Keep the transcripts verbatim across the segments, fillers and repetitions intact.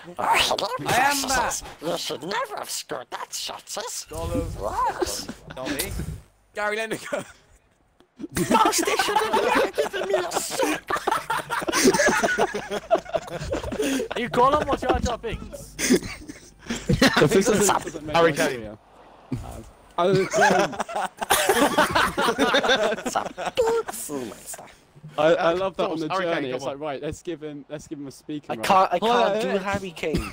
I am back. You should never have scored that shot, sis. What? Dolly. Gary Lineker. Boss, they should have never given me a shot. Are you calling what Jar Jar Binks? This doesn't make Harry sense Kane. to me. I was going- I, I love that on the Harry Kane, journey. come It's on. like, right, let's give him, let's give him a speaking. I role. can't, I Oh, can't do yeah. Harry Kane.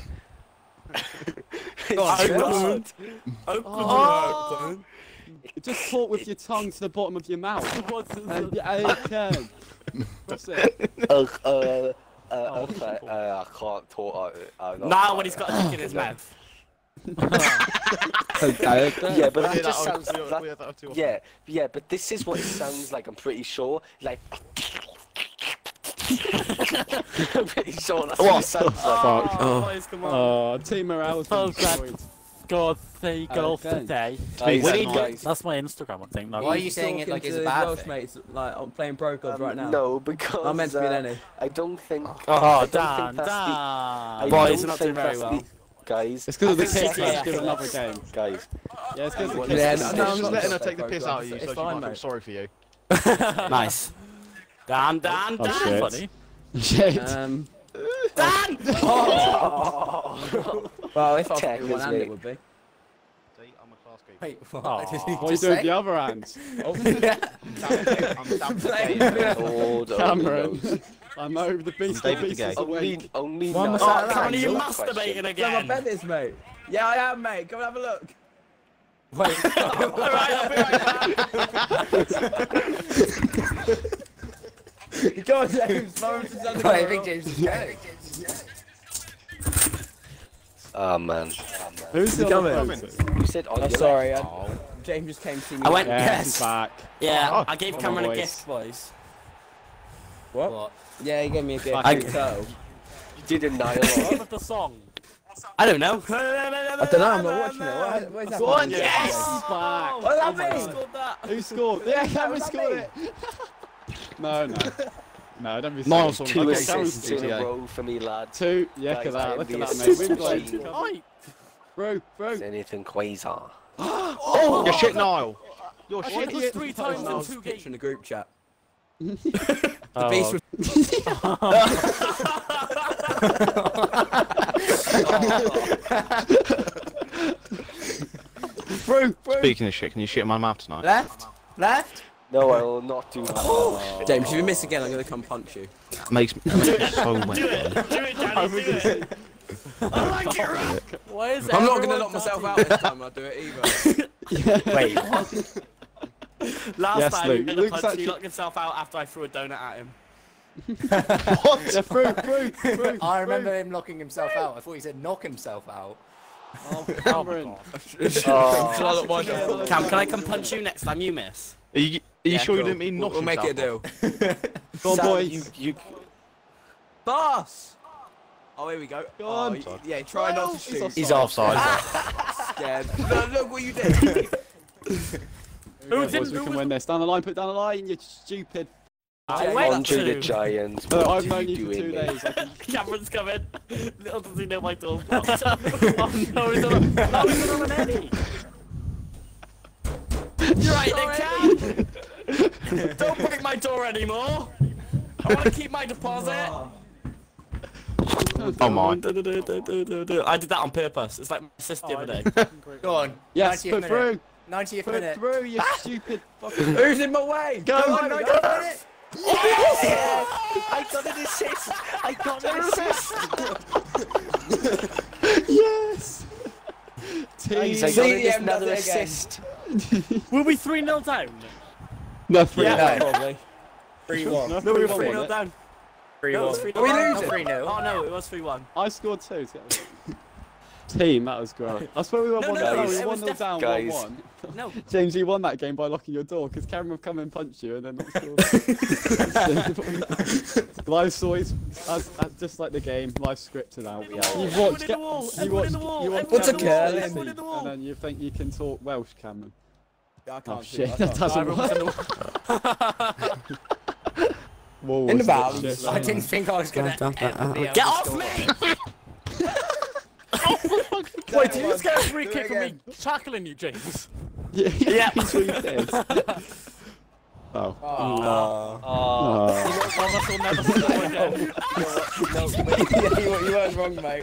Open. Oh! Just talk with your tongue to the bottom of your mouth. And yeah, I can. That's it. Uh, uh, uh, okay, uh, I can't talk. Uh, uh, Now when he's got a dick in his mouth. Okay, okay. Yeah, but We that did just that sounds. on- we- That, we had that too often. yeah, yeah, but this is what it sounds like. I'm pretty sure. Like, I'm pretty sure that's what it sounds like. Fuck. Oh, boys, come on. Oh, team morale's been Oh, God. destroyed. God, there you go for Okay. the day. Guys, We need guys. That's my Instagram, I think. No. Why are you saying it like it's a bad thing? Mates, like I'm playing pro clubs Um, right now. No, because I'm meant to be uh, Lenny. I don't think. Oh, I don't Dan, think that's the- I Dan. Boys, don't are not think doing very that's well. the- Guys, It's because of the I think kids. Let's that's- give another game. Guys, Yeah, it's because of the Yeah, kids. no, Just, no, I'm just not letting her gonna take the say piss pro out of you, clubs. so It's she fine, might feel mate. sorry for you. Nice. Dan, Dan, Oh, Dan. shit. Funny. Shit. Um, Dan! well, if I was Tech, one hand, isn't it would be. See, I'm a class keeper. Wait, Oh. What are you doing with the other hand? I'm damn gay. Lord, Cameron. only I'm over the beast. The David beast the is Gay. awake. only, only Why am I nine. sat Oh, around? Cameron, are you Good masturbating question. Yeah, my again? bed is, mate. Yeah, I am, mate. Come and have a look. Wait. Alright, I'll be right back. Go on, James. Lawrence is under Wait, I control. think James is gay. Oh man, Who's the coming? other person? you said on I'm your sorry. I, Oh. James just came to see me. I went- Yeah, Yes. he's back. Yeah, Oh, I gave come Cameron on, a boys. gift, boys. What? What? Yeah, he gave me a gift. Fuck I you. can tell. You did a nine. What was the song? I don't know. I don't know. I'm not watching it. What, what is that? Go on, Yeah. yes! He's back. What does that Oh, my mean? God, that. Who scored? Yeah, Cameron was that scored me? it. No, no. No, don't be Miles silly. on Two Okay, Cameron's assists in scored. a row for me, lad. Two. Yeah, look Guys, at that. I Look at am that, the mate. We've assistant got machine. Right. Bro, bro. Is anything quasar? Oh, you're shit, Niall. You're I shit. won it was three times Niall's in two picture in games. the group chat. The Beast was Bro, bro. Speaking of shit, can you shit in my mouth tonight? left, left. No, I will not do that. James, if you miss again, I'm gonna come punch you. Makes me, makes me so mad. Do it, Danny, do it. I like it, Rock. Why is I'm not everyone gonna knock myself out dirty? this time. I'll do it either. Wait, what? Last Yes, time Luke. he did a Luke's punch, actually- he knocked himself out after I threw a donut at him. What? Yeah, through, through, through. I remember him knocking himself out. I thought he said knock himself out. Oh, Cameron. Oh, Cam, can I come punch you next time you miss? Are you, are you Yeah, sure you cool. didn't mean We'll, knock we'll make it a himself deal. Go on, Sam, boys. You, you, Boss! Oh, here we go. Go Oh, on. y- yeah, try not to shoot. He's offside. Scared. Look, look what you did. Here we go, didn't- boys, we who can was- win this. Down the line, put down the line, you stupid. I James. went Andre the to. Giant. Look, What I've do known you you for do two in me? days. I can... Cameron's coming. Little does he know my door. Oh no, he's on a, oh, he's on an Eddie. You're right, Nick Cam. Don't break my door anymore. I want to keep my deposit. Oh my. I did that on purpose. It's like my assist the other day. Go on. Yes, ninetieth put minute. through. ninetieth Put minute. through, you stupid fucking... Who's in my way? Go Come on, on, go ninetieth minute. Yes! I got an assist! I got an assist! Yes! Team... Guys, I See, got yeah, another does it again. assist. Were we three nil down? No, three. Yeah. No, Probably. three one. no, No, we three were one, three wasn't nil it? down. three No, it one. was three Are we nil. losing? three nil. Oh no, it was three one. I scored two. so- Team, that was great. I swear we were No, one no, nil it was- we it won was nil def- down, Guys. one one. No. James, you won that game by locking your door because Cameron come and punched you and then not scored. Live stories, as, as, just like the game, live scripted out. Everyone You've in watched, the wall, you everyone in watched, the wall, you watched everyone What's a Cameron curling? Stacey, Everyone in the wall. and then you think you can talk Welsh, Cameron. I Oh can't shit, shoot, I that can't. doesn't Everyone's in work. the wall. Whoa, In the shit, valves. shit, I like didn't think I was gonna Dun, dun, dun, ever be dun. able Get to off score. me! Wait, did you just get a free kick from me tackling you, James? Yeah, Yeah. That's what you did. Oh. Oh. Oh. Oh. One of us will never score again. No, wait, yeah, you, you weren't wrong, mate.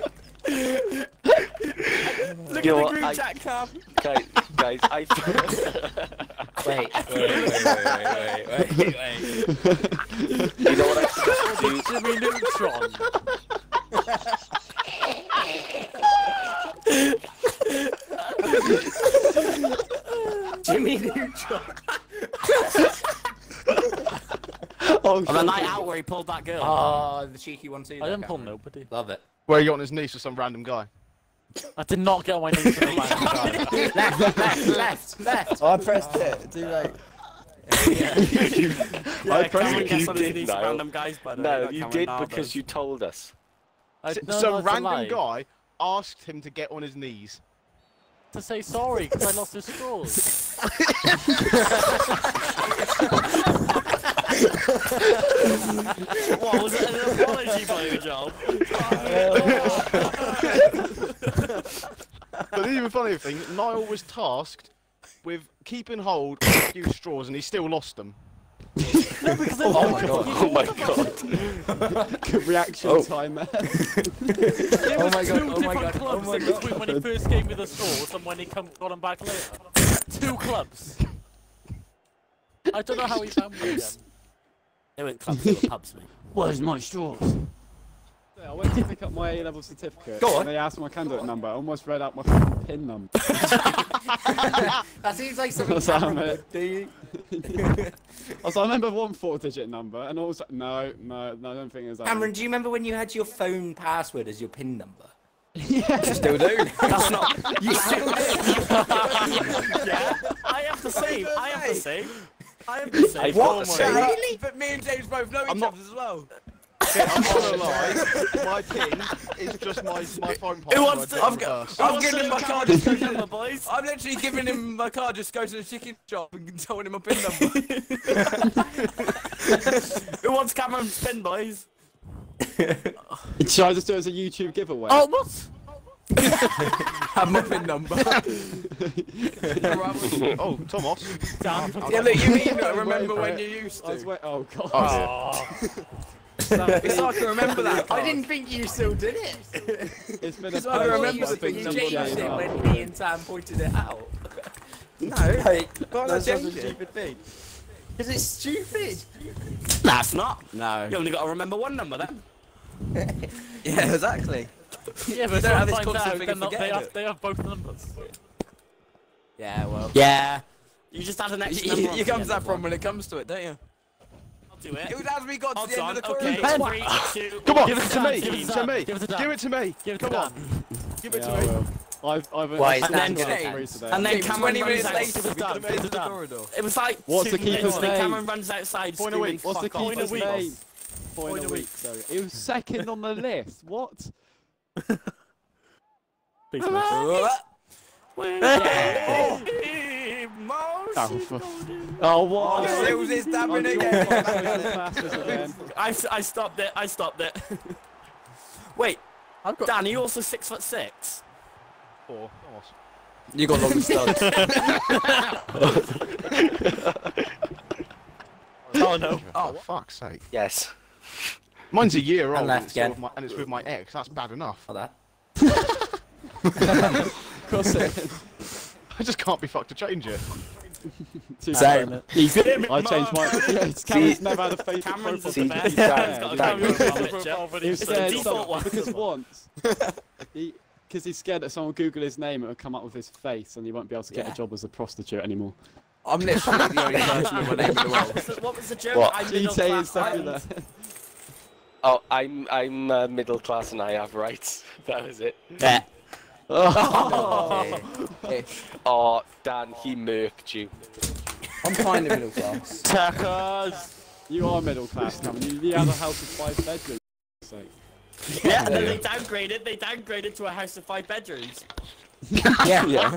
Look You know at what, the group I- chat, Cam. Guys, guys, I. Wait, wait, wait, wait, wait, wait, wait. You know what I suggest we do? Jimmy Neutron. Jimmy Neutron. Oh, On a night out where he pulled that girl. Oh, the cheeky one too. I didn't pull nobody. Love it. Where you got on his knees for some random guy? I did not get on my knees for the man. Left, left, left, left. I pressed it. Too late. Yeah, I pressed Cameron it. gets You on his did, knees for Niall. random guys, by the way. No, not you Cameron did now because does. you told us. I, S- no, some no, it's a random lie. guy asked him to get on his knees. To say sorry because I lost his straws. What, was it an apology blowjob? But the even funnier thing, Niall was tasked with keeping hold of a few straws and he still lost them. No, because Oh my god. Oh my god. Good reaction Oh. time there. There Oh was my two god, oh my different god, clubs oh my in god. between when he first gave me the straws and when he come, got them back later. Two clubs. I don't know how he found me again. They weren't clubs, they were pubs, mate. Where's my straws? I went to pick up my A-level certificate. Go on. And they asked my candidate number. I almost read out my fucking PIN number. That seems like something What's that, Cameron mate? would do. I was like, I remember one four-digit number, and I was like, no, no, no, I don't think it was that. Cameron, do you remember when you had your phone password as your PIN number? Yeah. Still do. That's not. You still do. Yeah, I have the same. I have the same. I have the same. I've Don't got the worry. same. Really? But me and James both know each I'm not- other as well. I'm not gonna lie, my pin is just my, my phone password. Who wants to? in I've reverse. got. I'm giving him my card. Just phone number, boys. I'm literally giving him my card. Just go to the chicken shop and telling him my pin number. Who wants Cameron's pin, boys? Should I just do it as a YouTube giveaway? Oh, what? Have my pin number. Oh, Thomas. Damn. Yeah, look, you mean I Wait remember for when it. you used I was to. wait. Oh god. Oh. It's so I can remember that. I card. didn't think you still did it. It's been a Because I remember you, the thing you number changed as it well. when me and Sam pointed it out. No. Like, Why would I that's such a change it? stupid thing. Because it's stupid. That's not. No. You only got to remember one number then. Yeah, exactly. Yeah, but Don't have this find constant out, thing they're of not, they, forgetting have, it. they have both numbers. Yeah, well. Yeah. You just add an extra You, number you, on you to the come end to that of from one. when it comes to it, don't you? I'll do it. It was as we got to Hold the end on, of the okay. corridor. Three, two, Come on, give give it to Dan, me. give Give it it to to Dan, me. Give it to Dan. Give it to me. Give it to Come on. Dan. Give it Yeah, to I me. will. I've, I've, Why, I've stand got up. three today. And then James, Cameron twenty runs minutes out. later, Give we it to got Dan, to give the it end to of the Dan. corridor. It was like What's two the keeper's minutes, and name? Cameron runs outside Point a screaming, week. What's the "Fuck off." keeper's Point a week. name? Point Point a a week. week. Sorry. It was second on the list. What? Please, Oh, Oh, for... oh what? Oh, Sills is dabbing I'm again. doing social classes again. I, I stopped it. I stopped it. Wait, I've got. Dan, are you also six foot six? Four. Thomas. You got long studs. Oh no. Oh, for fuck's sake. Yes. Mine's a year And old left and it's, still again. with my, and it's with my ex. That's bad enough. Not that. Of course it is. I just can't be fucked to change it. Too Same. bad. He's in I changed my. Yeah, Cameron's never had a Facebook Cameron's profile. the See, best. Dan, Cameron's got a Dan. Cameron profile picture. He was It's a scared default some- one. because once, he, because he's scared that someone will Google his name and it'll come up with his face and he won't be able to get Yeah. a job as a prostitute anymore. I'm literally the only person with my name in the What world. was the, what was the joke? What? I'm G middle T is class. stuff I'm- like that. Oh, I'm I'm uh, middle class and I have rights. That was it. Yeah. Oh. Oh, Dan, he murked you. I'm kind of middle class. Tuckers. You are middle class, Cameron. You, you have a house with five bedrooms. So. Yeah, and then they downgraded. They downgraded to a house of five bedrooms. Yeah. Yeah.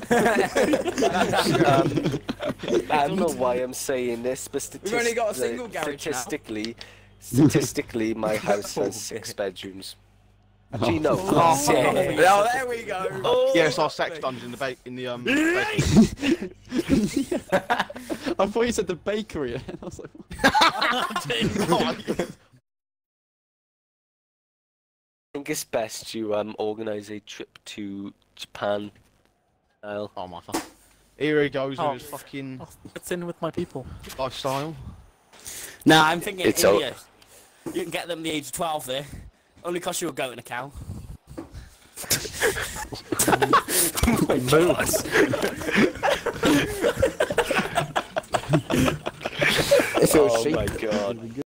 um, I don't know why I'm saying this, but We've only got a single statistically, garage now. statistically, statistically, my house has six bedrooms. Gino. Oh, shit. Oh, there we go. Oh, Yeah, it's our sex dungeon in the ba in the um. bakery. I thought you said the bakery. And I was like, I think it's best you um organise a trip to Japan. Style. Oh my fuck. Here he goes Oh. with his fucking It's in with my people. lifestyle. Nah, I'm thinking It's all- India. You can get them the age of twelve there. Only cost you a goat and a cow. Moves. If it was Oh sheep. my god.